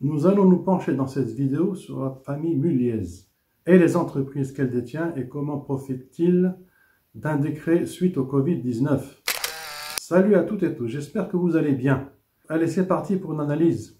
Nous allons nous pencher dans cette vidéo sur la famille Mulliez et les entreprises qu'elle détient et comment profite-t-il d'un décret suite au Covid-19. Salut à toutes et tous, j'espère que vous allez bien. Allez, c'est parti pour une analyse.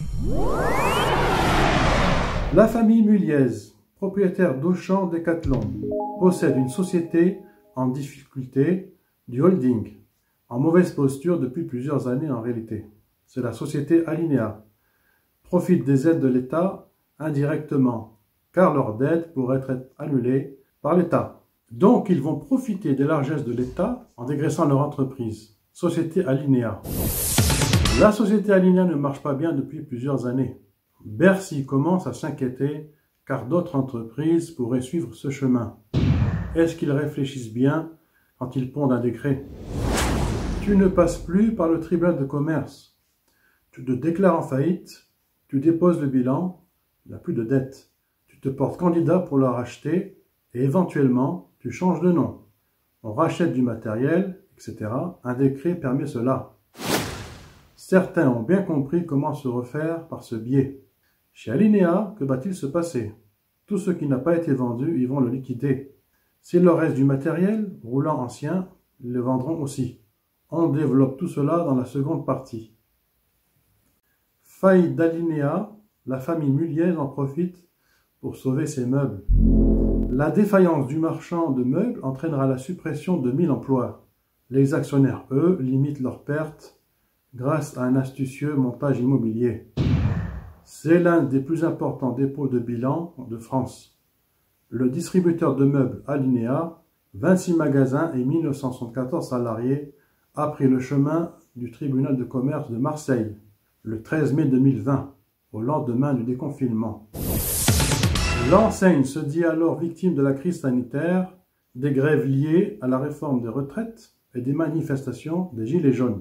La famille Mulliez, propriétaire d'Auchan Decathlon, possède une société en difficulté, du holding, en mauvaise posture depuis plusieurs années en réalité. C'est la société Alinea. Profite des aides de l'État indirectement, car leurs dettes pourraient être annulées par l'État. Donc, ils vont profiter des largesses de l'État en dégraissant leur entreprise, Société Alinea. La Société Alinea ne marche pas bien depuis plusieurs années. Bercy commence à s'inquiéter, car d'autres entreprises pourraient suivre ce chemin. Est-ce qu'ils réfléchissent bien quand ils pondent un décret? Tu ne passes plus par le tribunal de commerce. Tu te déclares en faillite. Tu déposes le bilan, il n'y a plus de dette. Tu te portes candidat pour la racheter et éventuellement, tu changes de nom. On rachète du matériel, etc. Un décret permet cela. Certains ont bien compris comment se refaire par ce biais. Chez Alinea, que va-t-il se passer? Tout ce qui n'a pas été vendu, ils vont le liquider. S'il leur reste du matériel, roulant ancien, ils le vendront aussi. On développe tout cela dans la seconde partie. Faillite d'Alinea, la famille Mulliez en profite pour sauver ses meubles. La défaillance du marchand de meubles entraînera la suppression de 1000 emplois. Les actionnaires, eux, limitent leurs pertes grâce à un astucieux montage immobilier. C'est l'un des plus importants dépôts de bilan de France. Le distributeur de meubles Alinea, 26 magasins et 1974 salariés, a pris le chemin du tribunal de commerce de Marseille le 13 mai 2020, au lendemain du déconfinement. L'enseigne se dit alors victime de la crise sanitaire, des grèves liées à la réforme des retraites et des manifestations des Gilets jaunes.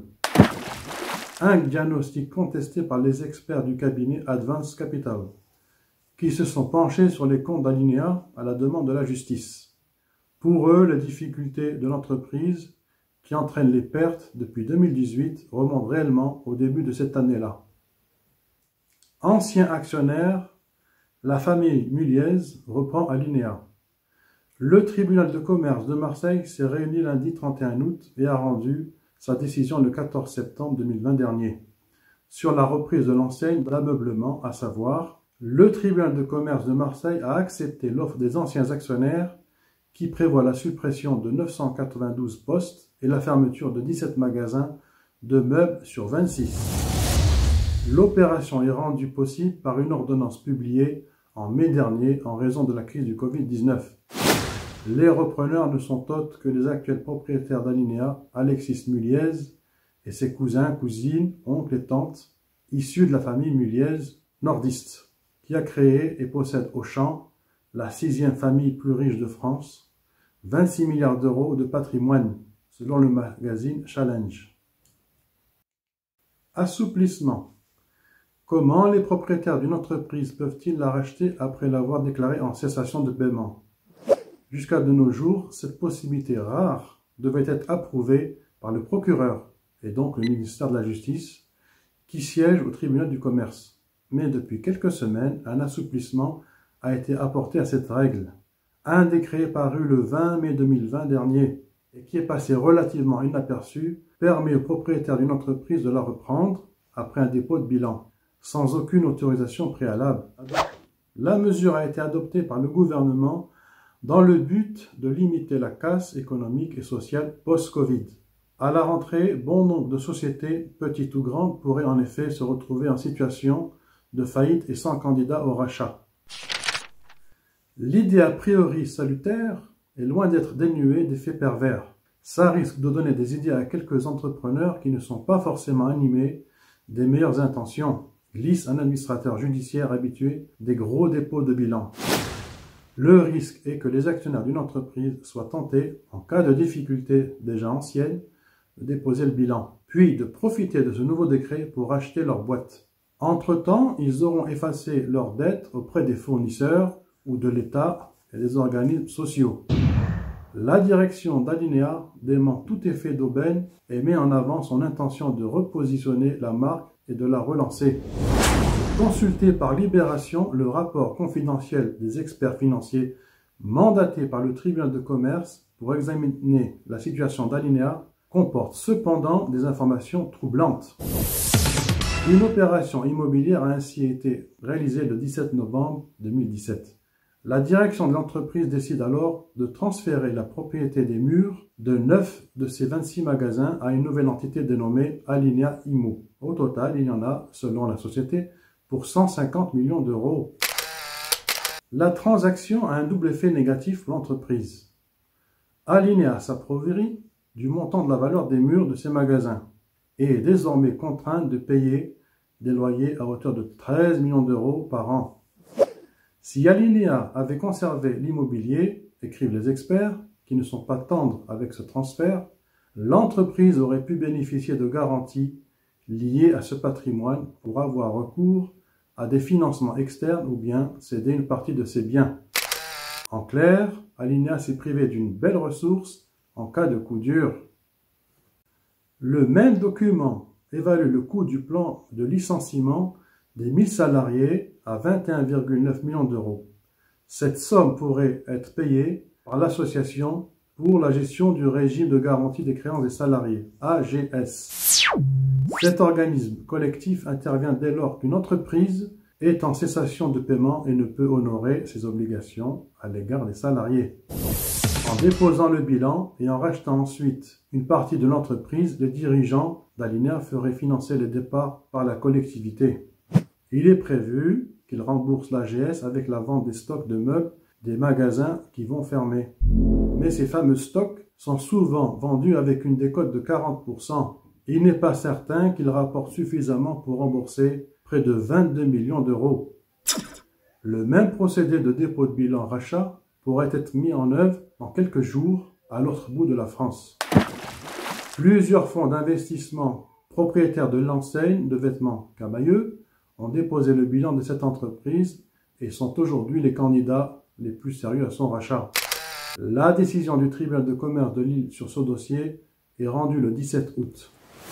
Un diagnostic contesté par les experts du cabinet Advance Capital, qui se sont penchés sur les comptes d'Alinea à la demande de la justice. Pour eux, les difficultés de l'entreprise qui entraînent les pertes depuis 2018 remontent réellement au début de cette année-là. Ancien actionnaire, la famille Mulliez reprend Alinea. Le tribunal de commerce de Marseille s'est réuni lundi 31 août et a rendu sa décision le 14 septembre 2020 dernier sur la reprise de l'enseigne d'ameublement, à savoir, le tribunal de commerce de Marseille a accepté l'offre des anciens actionnaires qui prévoit la suppression de 992 postes et la fermeture de 17 magasins de meubles sur 26. L'opération est rendue possible par une ordonnance publiée en mai dernier en raison de la crise du Covid-19. Les repreneurs ne sont autres que les actuels propriétaires d'Alinea, Alexis Mulliez et ses cousins, cousines, oncles et tantes, issus de la famille Mulliez nordiste, qui a créé et possède Auchan, la 6e famille plus riche de France, 26 milliards d'euros de patrimoine, selon le magazine Challenge. Assouplissement. Comment les propriétaires d'une entreprise peuvent-ils la racheter après l'avoir déclarée en cessation de paiement? Jusqu'à de nos jours, cette possibilité rare devait être approuvée par le procureur et donc le ministère de la Justice, qui siège au tribunal du commerce. Mais depuis quelques semaines, un assouplissement a été apporté à cette règle. Un décret paru le 20 mai 2020 dernier et qui est passé relativement inaperçu permet aux propriétaires d'une entreprise de la reprendre après un dépôt de bilan, sans aucune autorisation préalable. La mesure a été adoptée par le gouvernement dans le but de limiter la casse économique et sociale post-Covid. À la rentrée, bon nombre de sociétés, petites ou grandes, pourraient en effet se retrouver en situation de faillite et sans candidat au rachat. L'idée a priori salutaire est loin d'être dénuée d'effets pervers. Ça risque de donner des idées à quelques entrepreneurs qui ne sont pas forcément animés des meilleures intentions, glisse un administrateur judiciaire habitué des gros dépôts de bilan. Le risque est que les actionnaires d'une entreprise soient tentés, en cas de difficulté déjà ancienne, de déposer le bilan, puis de profiter de ce nouveau décret pour racheter leur boîte. Entre-temps, ils auront effacé leurs dettes auprès des fournisseurs ou de l'État et des organismes sociaux. La direction d'Alinea dément tout effet d'aubaine et met en avant son intention de repositionner la marque et de la relancer. Consulté par Libération, le rapport confidentiel des experts financiers mandatés par le tribunal de commerce pour examiner la situation d'Alinéa comporte cependant des informations troublantes. Une opération immobilière a ainsi été réalisée le 17 novembre 2017. La direction de l'entreprise décide alors de transférer la propriété des murs de 9 de ses 26 magasins à une nouvelle entité dénommée Alinéa Immo. Au total, il y en a, selon la société, pour 150 millions d'euros. La transaction a un double effet négatif pour l'entreprise. Alinéa s'approvrit du montant de la valeur des murs de ses magasins et est désormais contrainte de payer des loyers à hauteur de 13 millions d'euros par an. Si Alinéa avait conservé l'immobilier, écrivent les experts, qui ne sont pas tendres avec ce transfert, l'entreprise aurait pu bénéficier de garanties liées à ce patrimoine pour avoir recours à des financements externes ou bien céder une partie de ses biens. En clair, Alinéa s'est privé d'une belle ressource en cas de coup dur. Le même document évalue le coût du plan de licenciement des 1000 salariés à 21,9 millions d'euros. Cette somme pourrait être payée par l'Association pour la gestion du régime de garantie des créances des salariés, AGS. Cet organisme collectif intervient dès lors qu'une entreprise est en cessation de paiement et ne peut honorer ses obligations à l'égard des salariés. En déposant le bilan et en rachetant ensuite une partie de l'entreprise, les dirigeants d'Alinéa feraient financer les départs par la collectivité. Il est prévu qu'ils remboursent l'AGS avec la vente des stocks de meubles des magasins qui vont fermer. Mais ces fameux stocks sont souvent vendus avec une décote de 40%. Il n'est pas certain qu'ils rapportent suffisamment pour rembourser près de 22 millions d'euros. Le même procédé de dépôt de bilan rachat pourrait être mis en œuvre en quelques jours à l'autre bout de la France. Plusieurs fonds d'investissement propriétaires de l'enseigne de vêtements Camaïeu ont déposé le bilan de cette entreprise et sont aujourd'hui les candidats les plus sérieux à son rachat. La décision du tribunal de commerce de Lille sur ce dossier est rendue le 17 août.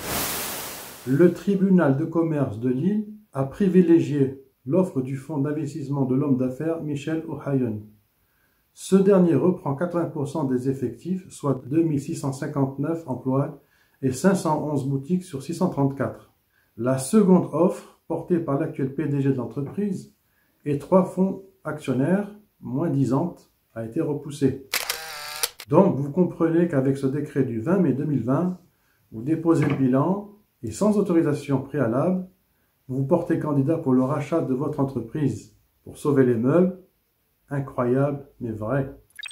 Le tribunal de commerce de Lille a privilégié l'offre du fonds d'investissement de l'homme d'affaires Michel Ohayon. Ce dernier reprend 80% des effectifs, soit 2659 emplois et 511 boutiques sur 634. La seconde offre, portée par l'actuel PDG de l'entreprise, et 3 fonds actionnaires, moins disante, a été repoussée. Donc vous comprenez qu'avec ce décret du 20 mai 2020, vous déposez le bilan et sans autorisation préalable, vous portez candidat pour le rachat de votre entreprise pour sauver les meubles. Incroyable, mais vrai.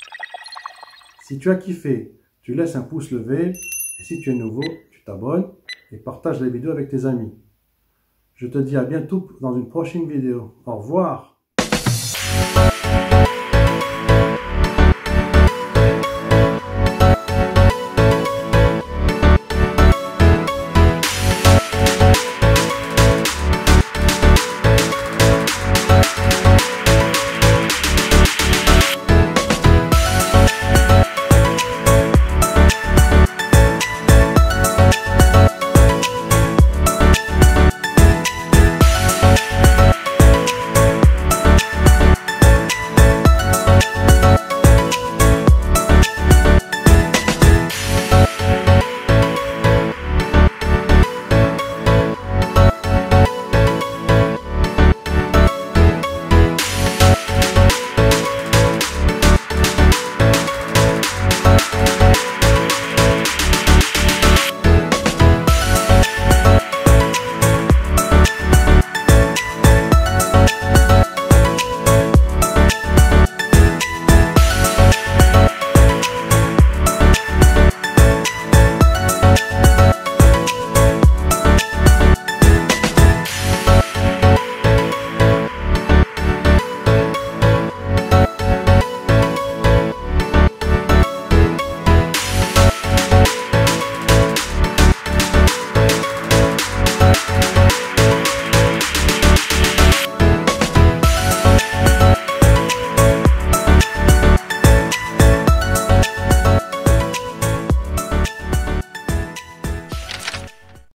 Si tu as kiffé, tu laisses un pouce levé. Et si tu es nouveau, tu t'abonnes et partages la vidéo avec tes amis. Je te dis à bientôt dans une prochaine vidéo. Au revoir.